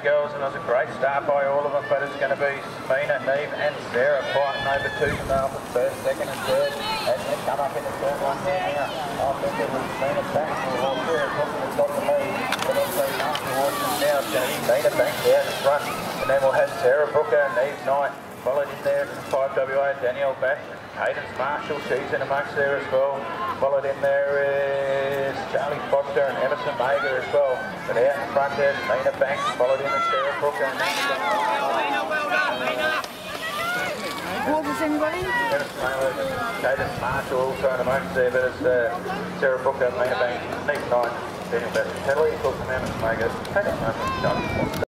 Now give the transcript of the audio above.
girls, and it was a great start by all of them, but it's going to be Mina, Neve and Sarah fighting over 2.5 in first, second and third, and then come up in the third one here now. I think it was Mina back, or Sarah Brooke has got the lead, but also towards them now, it's going to be Mina back there in front, and then we'll have Sarah Brooker and Neve Knight followed in there to the 5WA, Danielle Bash, Cadence Marshall, she's in amongst there as well. Followed in there is Charlie Foster and Emerson Mager as well. But out in front there's Mina Banks, followed in as Sarah Brooker. Mina, well done, Mina. What was anybody? Cadence Marshall also in amongst there, but it's Sarah Brooker, Mina Banks, Neve Knight, Daniel Bash, Kelly, Emerson Mager, Cadence Marshall, Charlie Foster.